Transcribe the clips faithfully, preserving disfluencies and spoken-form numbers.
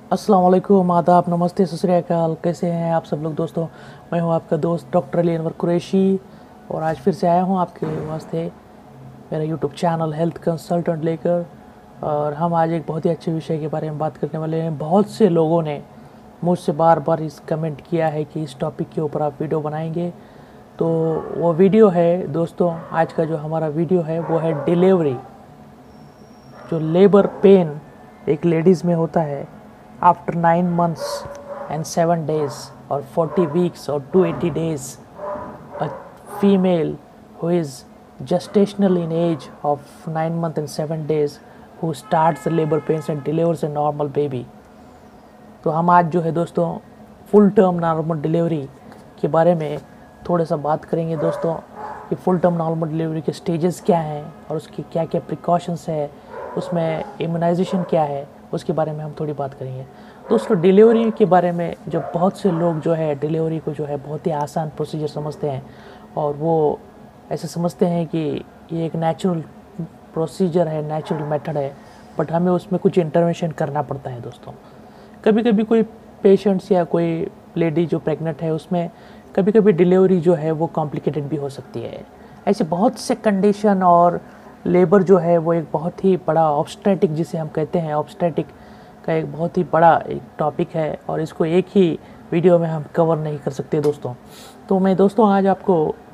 अस्सलाम वालेकुम, आदाब, नमस्ते, सत श्री अकाल। कैसे हैं आप सब लोग दोस्तों। मैं हूं आपका दोस्त डॉक्टर अली अनवर कुरैशी और आज फिर से आया हूं आपके वास्ते मेरा यूट्यूब चैनल हेल्थ कंसल्टेंट लेकर। और हम आज एक बहुत ही अच्छे विषय के बारे में बात करने वाले हैं। बहुत से लोगों ने मुझसे बार बार इस कमेंट किया है कि इस टॉपिक के ऊपर आप वीडियो बनाएंगे, तो वो वीडियो है दोस्तों, आज का जो हमारा वीडियो है वो है डिलीवरी। जो लेबर पेन एक लेडीज़ में होता है after nine months and seven days और फोर्टी वीक्स और two eighty days, a female who is gestational in age of nine months and seven days who starts the labor pains and delivers a normal baby। तो हम आज जो है दोस्तों full term normal delivery के बारे में थोड़ा सा बात करेंगे दोस्तों कि फुल टर्म नॉर्मल डिलीवरी के स्टेजेस क्या हैं और उसकी क्या क्या प्रिकॉशंस है, उसमें इम्यूनाइजेशन क्या है, उसके बारे में हम थोड़ी बात करेंगे दोस्तों। डिलीवरी के बारे में जो बहुत से लोग जो है डिलीवरी को जो है बहुत ही आसान प्रोसीजर समझते हैं और वो ऐसे समझते हैं कि ये एक नेचुरल प्रोसीजर है, नेचुरल मेथड है, बट हमें उसमें कुछ इंटरवेंशन करना पड़ता है दोस्तों। कभी कभी कोई पेशेंट्स या कोई लेडी जो प्रेग्नेंट है उसमें कभी कभी डिलीवरी जो है वो कॉम्प्लिकेटेड भी हो सकती है। ऐसे बहुत से कंडीशन और लेबर जो है वो एक बहुत ही बड़ा ऑब्स्टेटिक जिसे हम कहते हैं, ऑब्स्टेटिक का एक बहुत ही बड़ा एक टॉपिक है और इसको एक ही वीडियो में हम कवर नहीं कर सकते दोस्तों। तो मैं दोस्तों आज आपको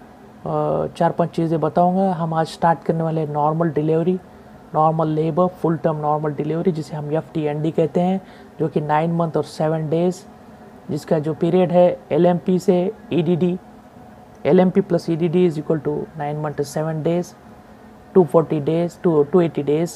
चार पांच चीज़ें बताऊंगा। हम आज स्टार्ट करने वाले normal delivery, normal labour, full term normal delivery जिसे हम एफ टी एन डी कहते हैं, जो कि नाइन मंथ और सेवन डेज़, जिसका जो पीरियड है एल एम पी से E D D, L M P plus E D D is equal to nine month seven days, two forty days, to two eighty days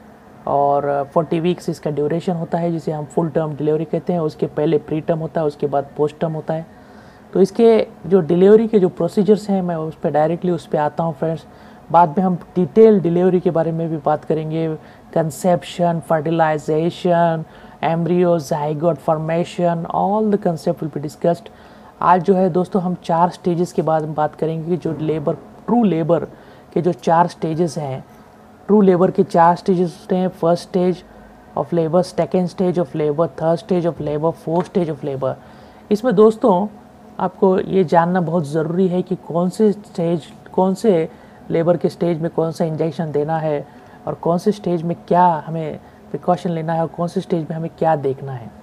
और forty weeks इसका duration होता है जिसे हम full term delivery कहते हैं। उसके पहले प्री टर्म होता है, उसके बाद पोस्ट टर्म होता है। तो इसके जो डिलीवरी के जो प्रोसीजर्स हैं मैं उस पर डायरेक्टली उस पर आता हूँ फ्रेंड्स। बाद में हम डिटेल डिलीवरी के बारे में भी बात करेंगे, conception, fertilisation, embryo, zygote formation, all the concept will be discussed. आज जो है दोस्तों हम चार स्टेजेस के बाद में बात करेंगे जो लेबर, ट्रू लेबर के जो चार स्टेजेस हैं। ट्रू लेबर के चार स्टेजेस हैं। First stage of labour, second stage of labour, third stage of labour, fourth stage of labour. इसमें दोस्तों आपको ये जानना बहुत ज़रूरी है कि कौन से स्टेज, कौन से लेबर के स्टेज में कौन सा इंजेक्शन देना है और कौन से स्टेज में क्या हमें प्रिकॉशन लेना है और कौन से स्टेज में हमें क्या देखना है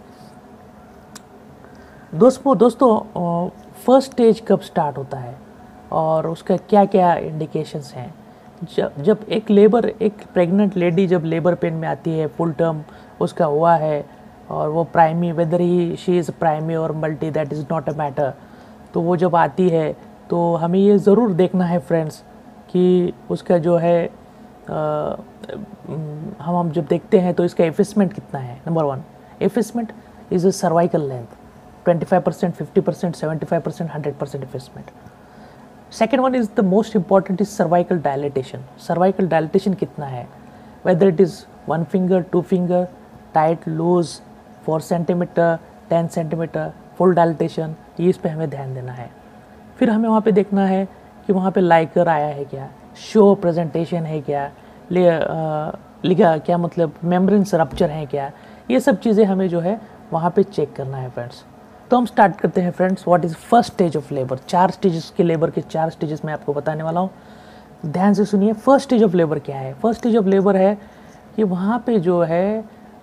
दोस्तों। दोस्तों फर्स्ट स्टेज कब स्टार्ट होता है और उसका क्या क्या इंडिकेशंस हैं। जब जब एक लेबर, एक प्रेग्नेंट लेडी जब लेबर पेन में आती है, फुल टर्म उसका हुआ है और वो primi, whether he she is primi और multi, that is not a matter, तो वो जब आती है तो हमें ये ज़रूर देखना है फ्रेंड्स कि उसका जो है आ, हम हम जब देखते हैं तो इसका एफिसमेंट कितना है। Number one, effacement is a cervical length, twenty five percent, fifty percent, seventy five percent, hundred percent effacement. Second one is the most important is cervical dilatation. Cervical dilatation कितना है, whether it is one finger, two finger, tight, loose, four centimetre, ten centimetre, full dilatation, ये इस पे हमें ध्यान देना है। फिर हमें वहाँ पे देखना है कि वहाँ पे लाइकर आया है क्या, शो प्रेजेंटेशन है क्या, ले आ, लिखा क्या मतलब मेम्ब्रेन्स रप्चर है क्या, ये सब चीज़ें हमें जो है वहाँ पे चेक करना है फ्रेंड्स। तो हम स्टार्ट करते हैं friends. What is first stage of labour. चार स्टेजेस के लेबर के चार स्टेजेस मैं आपको बताने वाला हूँ, ध्यान से सुनिए। फर्स्ट स्टेज ऑफ लेबर क्या है। फर्स्ट स्टेज ऑफ लेबर है कि वहाँ पे जो है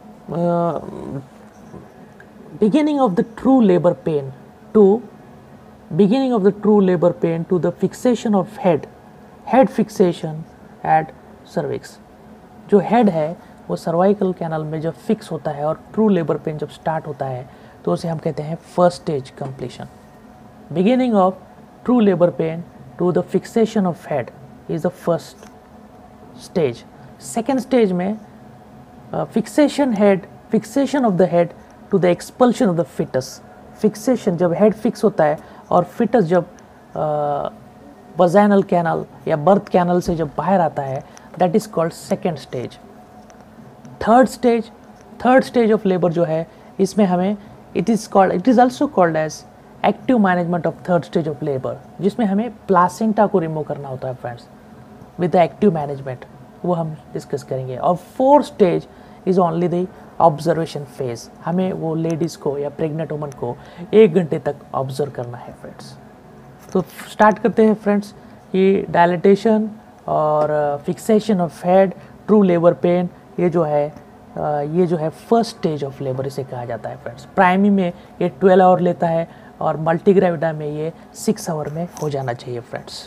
beginning of the true labour pain to beginning of the true labour pain to the fixation of head, head fixation at cervix. जो हेड है वो सर्वाइकल कैनल में जब फिक्स होता है और ट्रू लेबर पेन जब स्टार्ट होता है तो उसे हम कहते हैं first stage completion. Beginning of true labour pain to the fixation of head is the first stage. Second stage में fixation head, fixation of the head to the expulsion of the foetus. Fixation जब head fix होता है और foetus जब vaginal canal या birth canal से जब बाहर आता है, that is called second stage. Third stage, third stage of labour जो है इसमें हमें it is called, it is also called as active management of third stage of labour, जिसमें हमें प्लासेंटा को रिमूव करना होता है friends with the active management, वो हम डिस्कस करेंगे। और fourth stage is only the observation phase. हमें वो लेडीज़ को या प्रेग्नेंट वुमन को एक घंटे तक ऑब्जर्व करना है फ्रेंड्स। तो स्टार्ट करते हैं फ्रेंड्स कि डायलिटेशन और fixation of head, true labour pain, ये जो है ये जो है फर्स्ट स्टेज ऑफ लेबर इसे कहा जाता है फ्रेंड्स। प्राइमरी में ये ट्वेल्व आवर लेता है और मल्टीग्रेविडा में ये सिक्स आवर में हो जाना चाहिए फ्रेंड्स।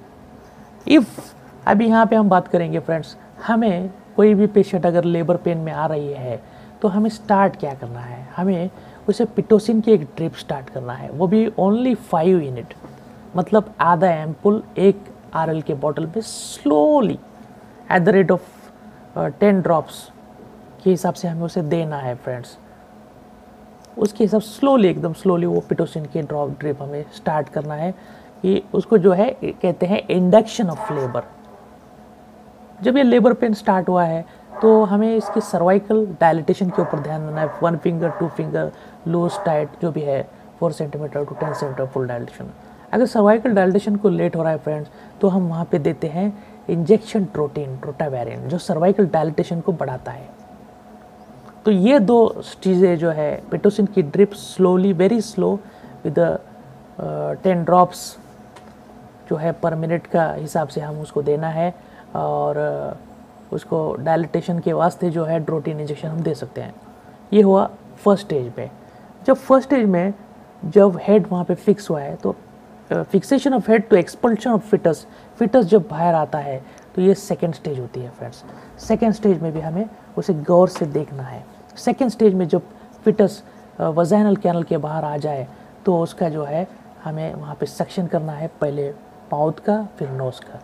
इफ़ अभी यहाँ पे हम बात करेंगे फ्रेंड्स, हमें कोई भी पेशेंट अगर लेबर पेन में आ रही है तो हमें स्टार्ट क्या करना है, हमें उसे पिटोसिन की एक ड्रिप स्टार्ट करना है, वो भी ओनली फाइव यूनिट, मतलब आधा एम्पुल एक आर एल के बॉटल में slowly at the rate of ten drops के हिसाब से हमें उसे देना है फ्रेंड्स। उसके हिसाब स्लोली एकदम स्लोली वो पिटोसिन की ड्रॉप ड्रिप हमें स्टार्ट करना है कि उसको जो है कहते हैं इंडक्शन ऑफ लेबर। जब ये लेबर पेन स्टार्ट हुआ है तो हमें इसकी सर्वाइकल डायलिटेशन के ऊपर ध्यान देना है। One finger, two finger, loose tight जो भी है, four centimetre to ten centimetre full dilatation. अगर सर्वाइकल डायलिटेशन को लेट हो रहा है फ्रेंड्स तो हम वहाँ पे देते हैं इंजेक्शन ट्रोटिन ट्रोटावेरिन जो सर्वाइकल डायलिटेशन को बढ़ाता है। तो ये दो चीज़ें जो है पिटोसिन की drip slowly very slow with ten drops जो है पर मिनट का हिसाब से हम उसको देना है और uh, उसको डायलिटेशन के वास्ते जो है ड्रोटिन इंजेक्शन हम दे सकते हैं। ये हुआ फर्स्ट स्टेज में। जब फर्स्ट स्टेज में जब हेड वहाँ पे फिक्स हुआ है तो fixation of head to expulsion of foetus, foetus जब बाहर आता है तो ये सेकेंड स्टेज होती है फ्रेंड्स। सेकेंड स्टेज में भी हमें उसे गौर से देखना है। सेकेंड स्टेज में जब फिटस वजाइनल कैनल के बाहर आ जाए तो उसका जो है हमें वहाँ पे सक्शन करना है, पहले माउथ का फिर नोज़ का।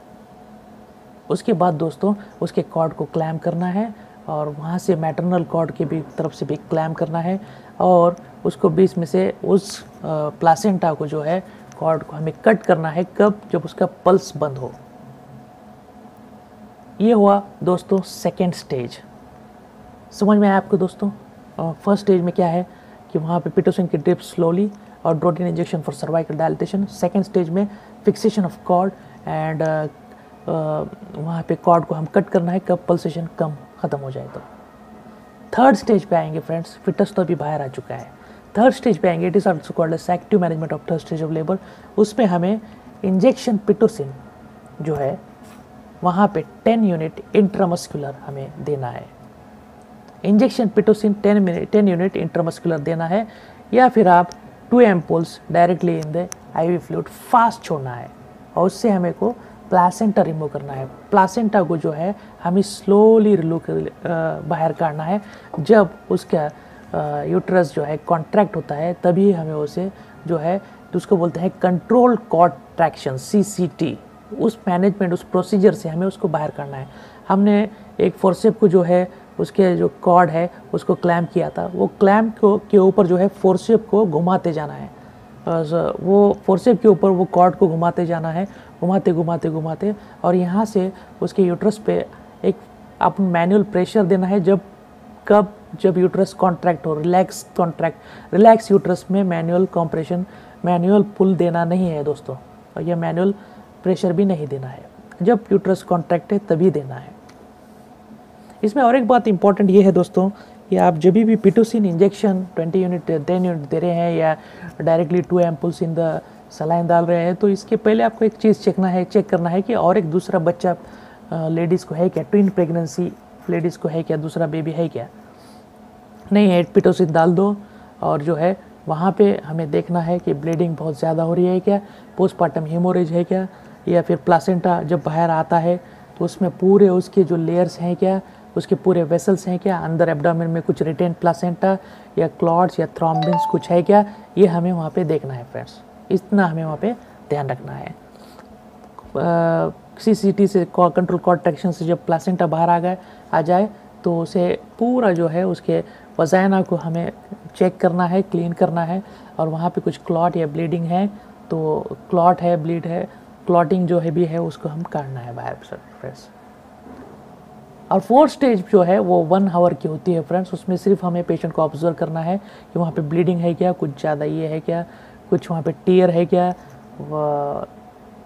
उसके बाद दोस्तों उसके कॉर्ड को क्लैम करना है और वहाँ से मैटरनल कॉर्ड के भी तरफ से भी क्लैम करना है और उसको बीच में से उस प्लासेंटा को जो है कॉर्ड को हमें कट करना है। कब? जब उसका पल्स बंद हो। ये हुआ दोस्तों सेकेंड स्टेज। समझ में आया आपको दोस्तों? फर्स्ट स्टेज में क्या है कि वहाँ पे पिटोसिन की ड्रिप स्लोली और Drotin injection for cervical dilatation. Second stage में फिक्सेशन ऑफ कॉर्ड एंड वहाँ पे कॉर्ड को हम कट करना है कब पल्सेशन कम ख़त्म हो जाए तो। थर्ड स्टेज पे आएंगे फ्रेंड्स, फिटस तो अभी बाहर आ चुका है। थर्ड स्टेज पे आएंगे, it is also called as active management of third stage of labour. उसमें हमें इंजेक्शन पिटोसिन जो है वहाँ पे टेन यूनिट इंट्रामस्कुलर हमें देना है। Injection pitocin ten minute ten unit intramuscular देना है या फिर आप two ampoules directly in the IV fluid fast छोड़ना है और उससे हमें को प्लासेंटा रिमूव करना है। प्लासेंटा को जो है हमें स्लोली रिमूव कर बाहर काटना है। जब उसका यूट्रस जो है कॉन्ट्रैक्ट होता है तभी हमें उसे जो है तो उसको बोलते हैं control contraction C C T. उस मैनेजमेंट उस प्रोसीजर से हमें उसको बाहर करना है। हमने एक फोर्सेप को जो है उसके जो कॉर्ड है उसको क्लैम्प किया था, वो क्लैम्प को के ऊपर जो है फोर्सेप को घुमाते जाना है। वो फोर्सेप के ऊपर वो कॉर्ड को घुमाते जाना है, घुमाते घुमाते घुमाते और यहाँ से उसके यूट्रस पे एक आप मैनुअल प्रेशर देना है। जब कब? जब यूट्रस कॉन्ट्रैक्ट हो, रिलैक्स कॉन्ट्रैक्ट रिलैक्स यूट्रस में मैनुअल कॉम्प्रेशन मैनुअल पुल देना नहीं है दोस्तों, और यह मैनुअल प्रेशर भी नहीं देना है। जब यूट्रस कॉन्ट्रैक्ट है तभी देना है। इसमें और एक बात इंपॉर्टेंट ये है दोस्तों कि आप जब भी pitocin injection twenty unit ten unit दे रहे हैं या directly two ampoules in the saline डाल रहे हैं तो इसके पहले आपको एक चीज़ चेकना है चेक करना है कि और एक दूसरा बच्चा लेडीज़ को है क्या, ट्विन प्रेगनेंसी लेडीज़ को है क्या, दूसरा बेबी है क्या। नहीं है, पिटोसिन डाल दो और जो है वहाँ पे हमें देखना है कि ब्लीडिंग बहुत ज़्यादा हो रही है क्या, पोस्टमार्टम हेमोरेज है क्या, या फिर प्लासेंटा जब बाहर आता है तो उसमें पूरे उसके जो लेयर्स हैं क्या, उसके पूरे वेसल्स हैं क्या, अंदर एब्डोमेन में कुछ रिटेन प्लासेंटा या क्लॉट्स या थ्रोम्बिन्स कुछ है क्या, ये हमें वहाँ पे देखना है फ्रेंड्स। इतना हमें वहाँ पे ध्यान रखना है। सी सी टी से कंट्रोल कॉन्ट्रैक्शन से जब प्लासेंटा बाहर आ गए आ जाए तो उसे पूरा जो है उसके वजाइना को हमें चेक करना है, क्लीन करना है और वहाँ पे कुछ क्लॉट या ब्लीडिंग है तो क्लॉट है, ब्लीड है, क्लॉटिंग जो है भी है उसको हम काटना है बाहर फ्रेंड्स। और फोर्थ स्टेज जो है वो वन आवर की होती है फ्रेंड्स। उसमें सिर्फ हमें पेशेंट को ऑब्जर्व करना है कि वहाँ पे ब्लीडिंग है क्या, कुछ ज़्यादा ये है क्या, कुछ वहाँ पे टीयर है क्या,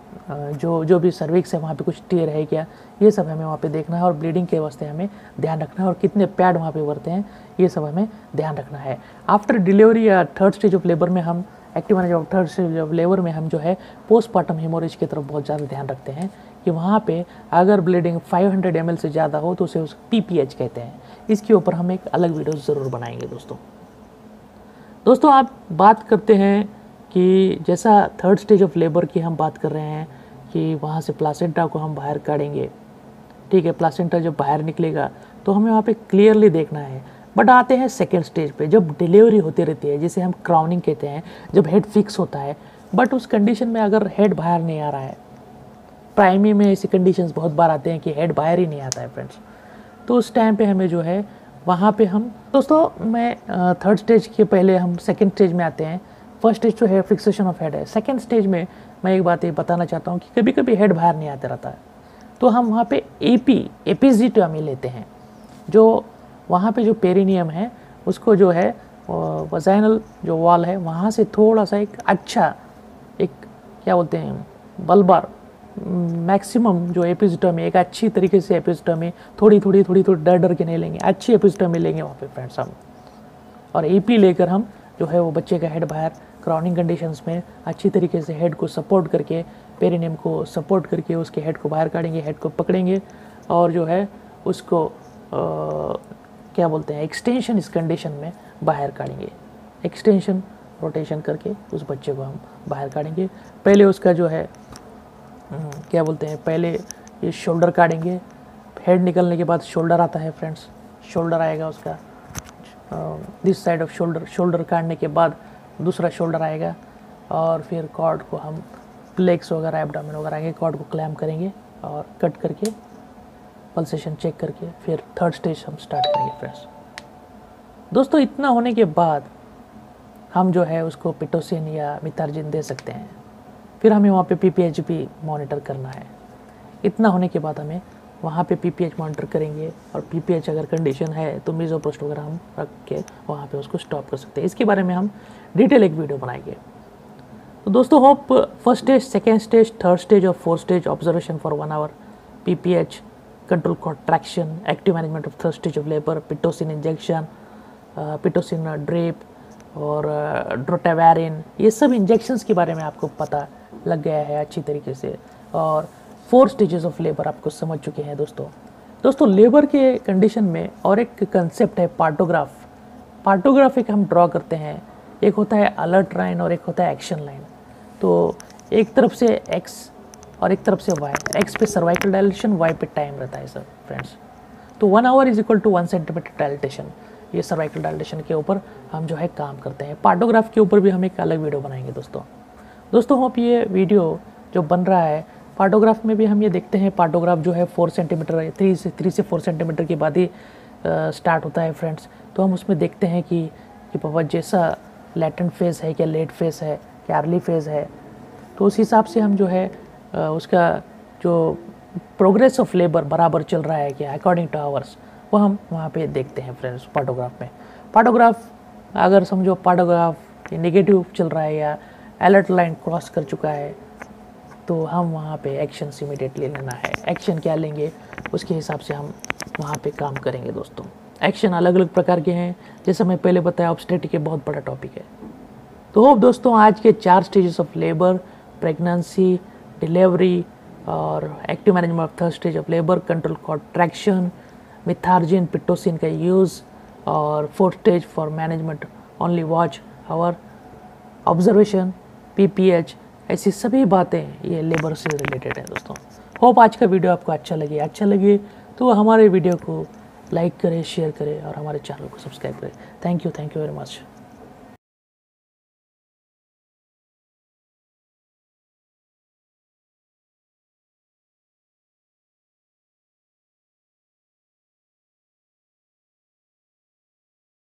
जो जो भी सर्विक्स है वहाँ पे कुछ टेयर है क्या, ये सब हमें वहाँ पे देखना है। और ब्लीडिंग के वास्ते हमें ध्यान रखना है, और कितने पैड वहाँ पे भरते हैं ये सब हमें ध्यान रखना है। आफ्टर डिलीवरी या थर्ड स्टेज ऑफ लेबर में हम active management of third stage of labour में हम जो है पोस्टमार्टम हेमोरेज की तरफ बहुत ज़्यादा ध्यान रखते हैं कि वहाँ पे अगर ब्लीडिंग पाँच सौ एम एल से ज़्यादा हो तो उसे उस पी पी एच कहते हैं। इसके ऊपर हम एक अलग वीडियो ज़रूर बनाएंगे दोस्तों। दोस्तों आप बात करते हैं कि जैसा थर्ड स्टेज ऑफ लेबर की हम बात कर रहे हैं कि वहाँ से प्लासेंटा को हम बाहर काढ़ेंगे, ठीक है। प्लासेंटा जब बाहर निकलेगा तो हमें वहाँ पे क्लियरली देखना है। बट आते हैं सेकेंड स्टेज पे, जब डिलीवरी होती रहती है, जिसे हम क्राउनिंग कहते हैं, जब हेड फिक्स होता है, बट उस कंडीशन में अगर हेड बाहर नहीं आ रहा है, प्राइमरी में ऐसी कंडीशंस बहुत बार आते हैं कि हेड बाहर ही नहीं आता है फ्रेंड्स, तो उस टाइम पे हमें जो है वहाँ पे हम दोस्तों मैं थर्ड स्टेज के पहले हम सेकेंड स्टेज में आते हैं। फर्स्ट स्टेज जो है फिक्सेशन ऑफ हेड है। सेकेंड स्टेज में मैं एक बात ये बताना चाहता हूँ कि कभी कभी हेड बाहर नहीं आते रहता है, तो हम वहाँ पे एपी एपिजिटोमी लेते हैं। जो वहाँ पे जो पेरिनियम है उसको जो है वजाइनल जो वॉल है वहाँ से थोड़ा सा एक अच्छा एक क्या बोलते हैं बल्बार मैक्सिमम जो एपिजिटोमी, एक अच्छी तरीके से एपिजिटोमी, थोड़ी थोड़ी थोड़ी थोड़ी डर डर के नहीं लेंगे, अच्छी एपिजिटोमी लेंगे वहाँ पे फ्रेंड्स हम। और एपी लेकर हम जो है वो बच्चे का हेड बाहर क्राउनिंग कंडीशंस में अच्छी तरीके से हेड को सपोर्ट करके, पेरिनियम को सपोर्ट करके उसके हेड को बाहर काढ़ेंगे, हेड को पकड़ेंगे और जो है उसको आ, क्या बोलते हैं एक्सटेंशन इस कंडीशन में बाहर काढ़ेंगे। एक्सटेंशन रोटेशन करके उस बच्चे को हम बाहर काढ़ेंगे। पहले उसका जो है क्या बोलते हैं पहले ये शोल्डर काढ़ेंगे। हेड निकलने के बाद शोल्डर आता है फ्रेंड्स, शोल्डर आएगा उसका, this side of shoulder. Shoulder काटने के बाद दूसरा शोल्डर आएगा और फिर कॉर्ड को हम प्लेक्स वगैरह एब्डोमेन वगैरह आएंगे, कॉर्ड को क्लैम करेंगे और कट करके पल्सेशन चेक करके फिर थर्ड स्टेज हम स्टार्ट करेंगे फ्रेंड्स। दोस्तों इतना होने के बाद हम जो है उसको पिटोसिन या मिथार्जिन दे सकते हैं। फिर हमें वहाँ पे पी पी एच भी मॉनिटर करना है। इतना होने के बाद हमें वहाँ पे पी पी एच मॉनिटर करेंगे और पी पी एच अगर कंडीशन है तो मिज़ोप्रोस्ट वगैरह हम रख के वहाँ पे उसको स्टॉप कर सकते हैं। इसके बारे में हम डिटेल एक वीडियो बनाएंगे। तो दोस्तों hope first stage, second stage, third stage और fourth stage observation for one hour, P P H, control contraction, active management of third stage of labour, pitocin injection, pitocin drip और drotaverine, ये सब injections के बारे में आपको पता लग गया है अच्छी तरीके से। और फोर स्टेजेस ऑफ लेबर आपको समझ चुके हैं दोस्तों। दोस्तों लेबर के कंडीशन में और एक कंसेप्ट है पार्टोग्राफ। पार्टोग्राफ एक हम ड्रॉ करते हैं, एक होता है अलर्ट लाइन और एक होता है एक्शन लाइन। तो एक तरफ से एक्स और एक तरफ से वाई, एक्स पे सर्वाइकल डायलेशन, वाई पे टाइम रहता है सर फ्रेंड्स। तो one hour is equal to one centimetre dilatation, ये सर्वाइकल डायलेशन के ऊपर हम जो है काम करते हैं। पार्टोग्राफ के ऊपर भी हम एक अलग वीडियो बनाएंगे दोस्तों। दोस्तों होप ये वीडियो जो बन रहा है पार्टोग्राफ में भी हम ये देखते हैं, पार्टोग्राफ जो है फोर सेंटीमीटर थ्री से थ्री से फोर सेंटीमीटर के बाद ही स्टार्ट होता है फ्रेंड्स। तो हम उसमें देखते हैं कि कि पापा जैसा लैटेंट फेज़ है, क्या लेट फेज़ है, क्या अर्ली फेज़ है, तो उस हिसाब से हम जो है आ, उसका जो प्रोग्रेस ऑफ लेबर बराबर चल रहा है क्या अकॉर्डिंग टू आवर्स, वो हम वहाँ पे देखते हैं फ्रेंड्स पार्टोग्राफ में। पार्टोग्राफ अगर समझो पार्टोग्राफ नेगेटिव चल रहा है या अलर्ट लाइन क्रॉस कर चुका है तो हम वहाँ पे एक्शन इमीडिएटली लेना है। एक्शन क्या लेंगे उसके हिसाब से हम वहाँ पे काम करेंगे दोस्तों। एक्शन अलग अलग प्रकार के हैं, जैसे मैं पहले बताया ऑब्स्टेटिक एक बहुत बड़ा टॉपिक है। तो होप दोस्तों आज के चार stages of labour, pregnancy, delivery और active management of third stage of labour, control contraction, Methergine, Pitocin का यूज़ और fourth stage for management only watch hour, observation, P P H, ऐसी सभी बातें ये लेबर से रिलेटेड है दोस्तों। होप आज का वीडियो आपको अच्छा लगे अच्छा लगे तो हमारे वीडियो को लाइक करें, शेयर करें और हमारे चैनल को सब्सक्राइब करें। Thank you thank you very much.